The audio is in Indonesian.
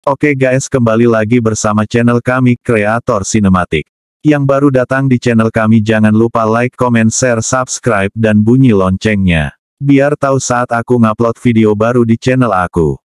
Oke guys, kembali lagi bersama channel kami, Kreator Sinematik. Yang baru datang di channel kami jangan lupa like, comment, share, subscribe, dan bunyi loncengnya. Biar tahu saat aku ngupload video baru di channel aku.